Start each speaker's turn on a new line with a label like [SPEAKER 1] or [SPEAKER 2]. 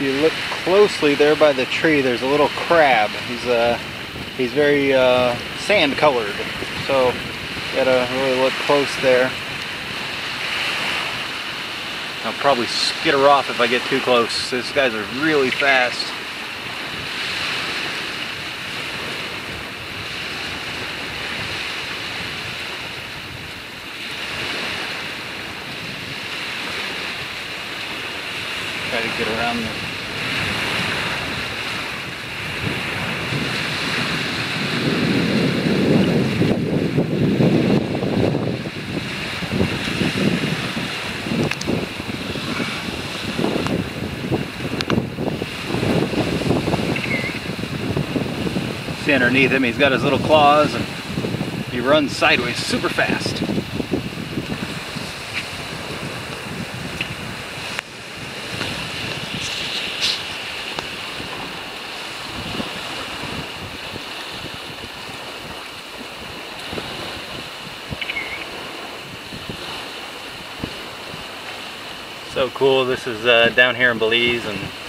[SPEAKER 1] you look closely there by the tree, there's a little crab. He's very sand colored, so you gotta really look close there. I'll probably skitter off if I get too close. These guys are really fast. Try to get around them. See underneath him, he's got his little claws and he runs sideways super fast. So cool. This is down here in Belize, and